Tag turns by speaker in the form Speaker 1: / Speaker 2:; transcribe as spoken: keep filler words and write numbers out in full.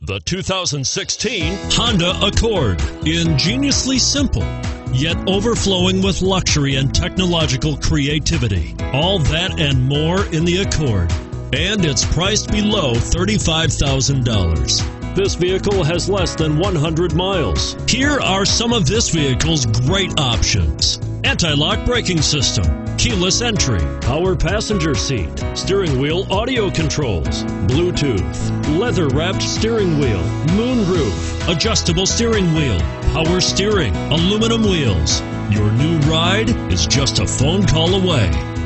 Speaker 1: The two thousand sixteen Honda Accord. Ingeniously simple, yet overflowing with luxury and technological creativity. All that and more in the Accord. And it's priced below thirty-five thousand dollars. This vehicle has less than one hundred miles. Here are some of this vehicle's great options: anti-lock braking system, keyless entry, power passenger seat, steering wheel audio controls, Bluetooth, leather-wrapped steering wheel, moonroof, adjustable steering wheel, power steering, aluminum wheels. Your new ride is just a phone call away.